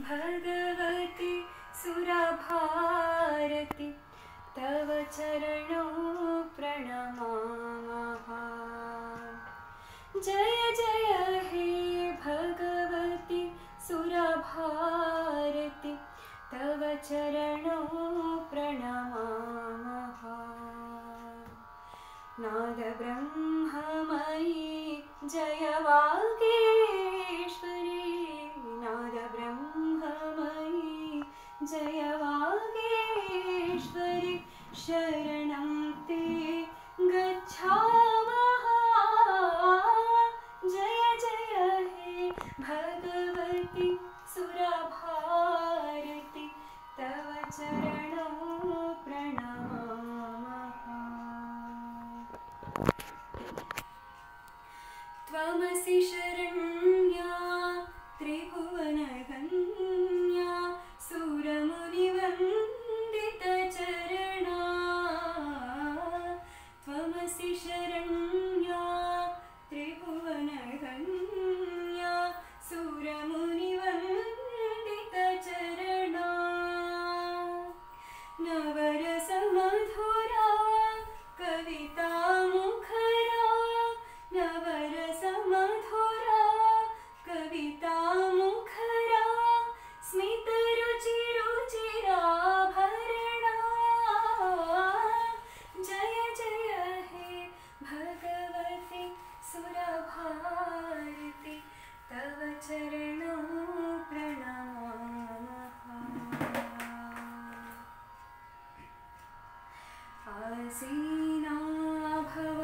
भगवति सुरभारति तव चरणौ प्रणमामः। जय जय हे भगवति सुरभारति तव चरणौ प्रणमामः। नाद ब्रह्ममयी जय वागीश्वरी, नाद ब्रह्ममयी जय वागीश्वरी, शरणं ते गच्छामः। जय जय हे भगवति सुरभारति तव चरणौ प्रणमामः। त्वमसि शरण्या त्रिभुवनगम्या सुरमुनिवन्दितचरणा। त्वमसि शरण्या त्रिभुवनगम्या सुरमुनिवन्दितचरणा। नवरसमधुरा कविता मुखरा, नवरसमधुरा कविता मुखरा, स्मितरुचिरुचिराभरणा। जय जय हे भगवति सुरभारति तव चरणौ प्रणमामः। आसीना भव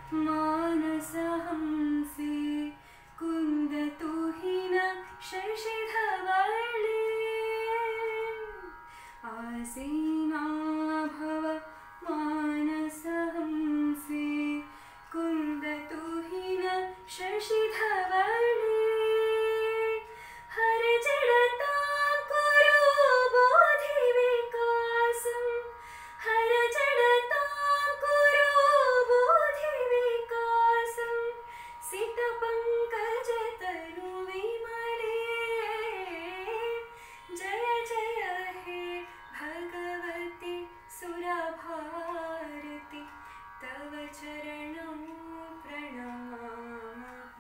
मानसहंसि कुन्दतुहिन शशिधवळे। आसीना भव मानसहंसि कुन्दतुहिन शशिधवळे। हरजडतां कुरु बोधिविकासं, हरजडतां कुरु बोधिविकासं, सितपङ्कजतनु विमले। जय जय हे भगवति सुरभारति तव चरणौ प्रणमामः।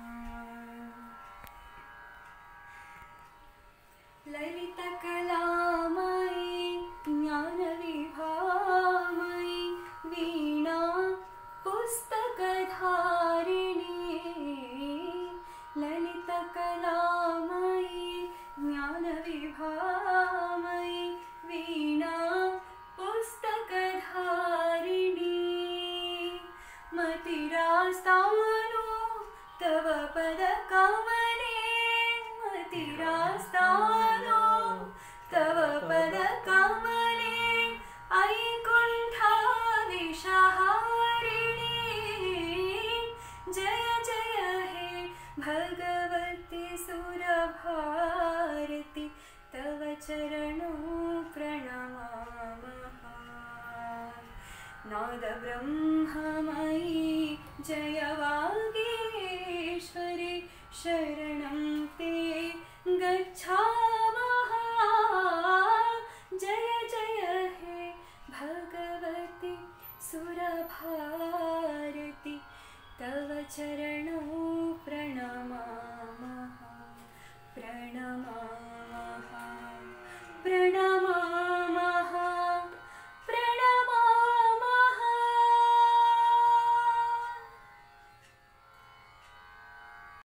ललितकलामयी ज्ञानविभामयी वीणा पुस्तकधारिणी। ललितकलामयी ज्ञानविभामयी वीणा पुस्तकधारिणी। मतिरास्तानो तव पदकमले, मतिरास्तानो तव पदकमले, ऐकुण्ठादिशहारिणी। जय जय हे भगवति सुरभारति तव चरणौ प्रणमामः। नाद ब्रह्ममयी जय वागीश्वरी, शरणं ते गच्छामः। जय जय हे भगवति सुरभारति तव चरणौ प्रणमामः। प्रणमामः।